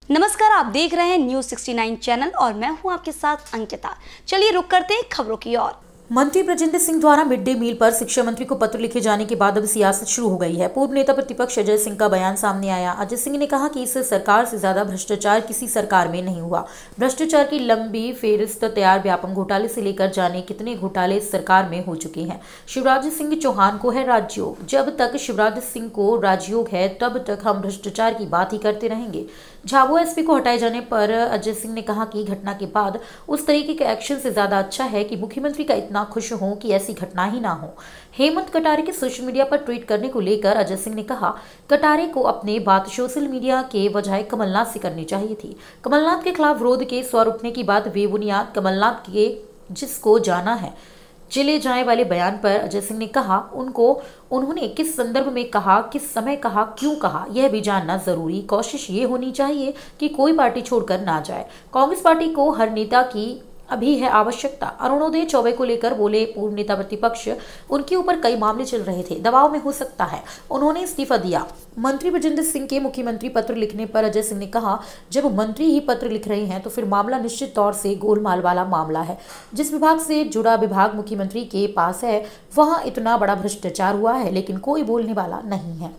नमस्कार, आप देख रहे हैं न्यूज़ 69 चैनल और मैं हूं आपके साथ अंकिता। चलिए रुक करते हैं खबरों की ओर। मंत्री ब्रजेंद्र सिंह द्वारा मिड डे मील पर शिक्षा मंत्री को पत्र लिखे जाने के बाद अब सियासत शुरू हो गई है। पूर्व नेता प्रतिपक्ष अजय सिंह का बयान सामने आया। अजय सिंह ने कहा कि इस सरकार से ज्यादा भ्रष्टाचार किसी सरकार में नहीं हुआ। भ्रष्टाचार की लंबी फेहरिस्त तैयार, व्यापम घोटाले से लेकर जाने कितने घोटाले इस सरकार में हो चुके हैं। शिवराज सिंह चौहान को है राजयोग। जब तक शिवराज सिंह को राजयोग है तब तक हम भ्रष्टाचार की बात ही करते रहेंगे। झाबुआ एसपी को हटाए जाने पर अजय सिंह ने कहा कि घटना के बाद उस तरीके के एक्शन से ज्यादा अच्छा है कि मुख्यमंत्री का इतना खुश हो कि ऐसी घटना ही ना हो। हेमंत कटारे के सोशल मीडिया पर ट्वीट करने को लेकर अजय सिंह ने कहा, कटारे को अपने बात सोशल मीडिया के बजाय कमलनाथ से करनी चाहिए थी। कमलनाथ के खिलाफ विरोध के स्वर उठने की बात बेबुनियाद। कमलनाथ के जिसको जाना है चले जाए वाले बयान पर अजय सिंह ने कहा, उन्होंने किस संदर्भ में कहा, किस समय कहा, क्यों कहा, यह भी जानना जरूरी। कोशिश ये होनी चाहिए कि कोई पार्टी छोड़कर ना जाए। कांग्रेस पार्टी को हर नेता की अभी है आवश्यकता। अरुणोदय चौबे को लेकर बोले पूर्व नेता प्रतिपक्ष, उनके ऊपर कई मामले चल रहे थे, दबाव में हो सकता है, उन्होंने इस्तीफा दिया। मंत्री ब्रजेंद्र सिंह के मुख्यमंत्री पत्र लिखने पर अजय सिंह ने कहा, जब मंत्री ही पत्र लिख रहे हैं तो फिर मामला निश्चित तौर से गोलमाल वाला मामला है। जिस विभाग से जुड़ा विभाग मुख्यमंत्री के पास है वहां इतना बड़ा भ्रष्टाचार हुआ है, लेकिन कोई बोलने वाला नहीं है।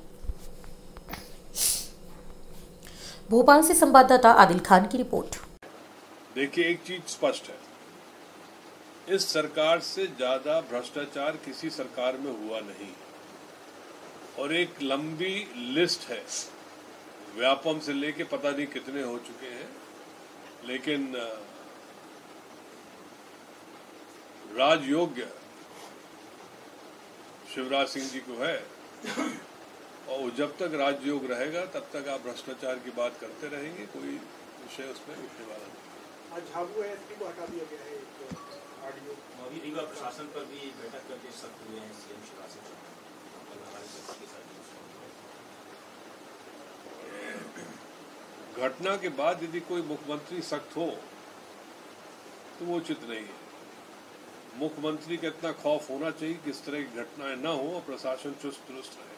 भोपाल से संवाददाता आदिल खान की रिपोर्ट। देखिए, एक चीज स्पष्ट है, इस सरकार से ज्यादा भ्रष्टाचार किसी सरकार में हुआ नहीं। और एक लंबी लिस्ट है, व्यापम से लेके पता नहीं कितने हो चुके हैं, लेकिन राजयोग्य शिवराज सिंह जी को है। और जब तक राजयोग रहेगा तब तक आप भ्रष्टाचार की बात करते रहेंगे, कोई विषय उसमें उठने वाला नहीं। आज झाबुआ एसपी को हटा दिया गया है। ऑडियो अभी रीवा प्रशासन पर भी बैठक करके सख्त हुए हैं सीएम शिवराज सिंह चौहान। घटना के बाद यदि कोई मुख्यमंत्री सख्त हो तो वो उचित नहीं है। मुख्यमंत्री का इतना खौफ होना चाहिए कि इस तरह की घटनाएं न हो और प्रशासन चुस्त दुरुस्त रहे।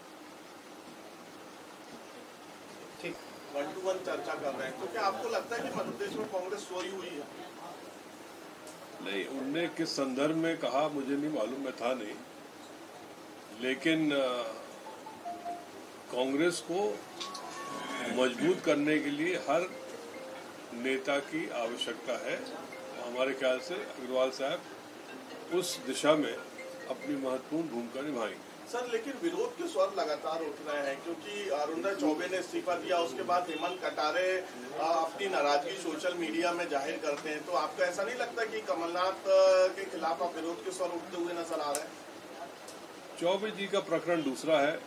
ठीक, 1-to-1 चर्चा कर रहे हैं, तो क्या आपको लगता है कि मध्य प्रदेश में कांग्रेस सोई हुई है? नहीं, उनने किस संदर्भ में कहा मुझे नहीं मालूम, मैं था नहीं, लेकिन कांग्रेस को मजबूत करने के लिए हर नेता की आवश्यकता है। हमारे ख्याल से अग्रवाल साहब उस दिशा में अपनी महत्वपूर्ण भूमिका निभाएंगे। सर, लेकिन विरोध के स्वर लगातार उठ रहे हैं, क्योंकि अरुणोदय चौबे ने इस्तीफा दिया, उसके बाद हेमंत कटारे अपनी नाराजगी सोशल मीडिया में जाहिर करते हैं। तो आपको ऐसा नहीं लगता कि कमलनाथ के खिलाफ आप विरोध के स्वर उठते हुए नजर आ रहे हैं? चौबे जी का प्रकरण दूसरा है,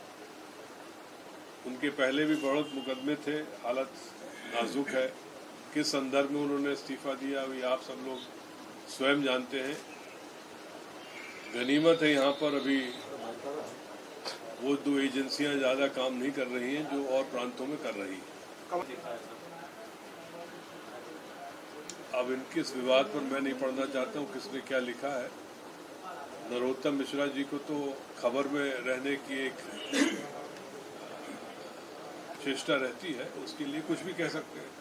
उनके पहले भी बहुत मुकदमे थे, हालत नाजुक है। किस संदर्भ में उन्होंने इस्तीफा दिया अभी आप सब लोग स्वयं जानते हैं। गनीमत है यहाँ पर अभी वो दो एजेंसियां ज्यादा काम नहीं कर रही हैं जो और प्रांतों में कर रही हैं। अब इनके इस विवाद पर मैं नहीं पढ़ना चाहता हूँ किसने क्या लिखा है। नरोत्तम मिश्रा जी को तो खबर में रहने की एक चेष्टा रहती है, उसके लिए कुछ भी कह सकते हैं।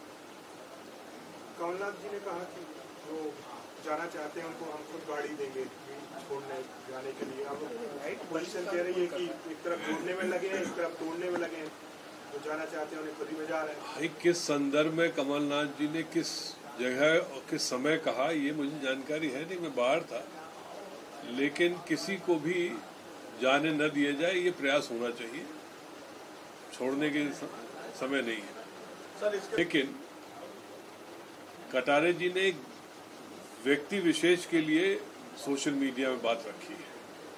कमलनाथ जी ने कहा कि वो जाना चाहते हैं, उनको हम खुद गाड़ी देंगे छोड़ने जाने के लिए। अब पोजीशन कह रही है कि एक तरफ जोड़ने में लगे हैं, एक तरफ तोड़ने में लगे हैं। वो जाना चाहते हैं, उन्हें खुद ही में जा रहे हैं। भाई, किस संदर्भ में कमलनाथ जी ने किस जगह और किस समय कहा ये मुझे जानकारी है नहीं, मैं बाहर था। लेकिन किसी को भी जाने न दिया जाए ये प्रयास होना चाहिए, छोड़ने के समय नहीं है। लेकिन कटारे जी ने एक व्यक्ति विशेष के लिए सोशल मीडिया में बात रखी है,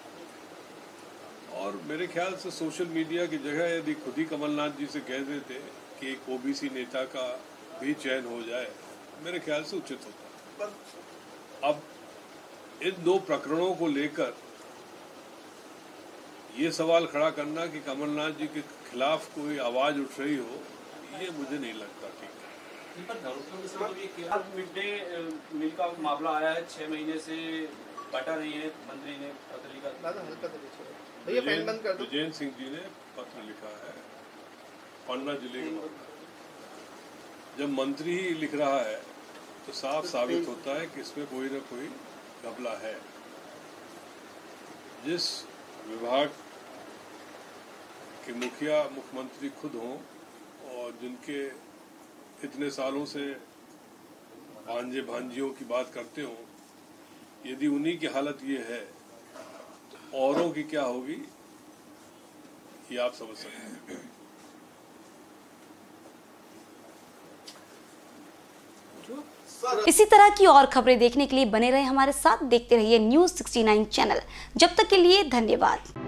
और मेरे ख्याल से सोशल मीडिया की जगह यदि खुद ही कमलनाथ जी से कह देते कि एक ओबीसी नेता का भी चयन हो जाए, मेरे ख्याल से उचित होता। अब इन दो प्रकरणों को लेकर ये सवाल खड़ा करना कि कमलनाथ जी के खिलाफ कोई आवाज उठ रही हो, ये मुझे नहीं लगता ठीक है। मिड डे मील का मामला आया है, 6 महीने से बटा नहीं है, मंत्री ने पत्र लिखा। विजय सिंह जी ने पत्र लिखा है, पन्ना जिले के जब मंत्री ही लिख रहा है तो साफ साबित होता है कि इसमें कोई ना कोई घपला है। जिस विभाग के मुखिया मुख्यमंत्री खुद हों और जिनके इतने सालों से भांजे भांजियों की बात करते हों, यदि उन्हीं की हालत ये है तो औरों की क्या होगी ये आप समझ सकते हैं। इसी तरह की और खबरें देखने के लिए बने रहे हमारे साथ, देखते रहिए न्यूज़ 69 चैनल। जब तक के लिए धन्यवाद।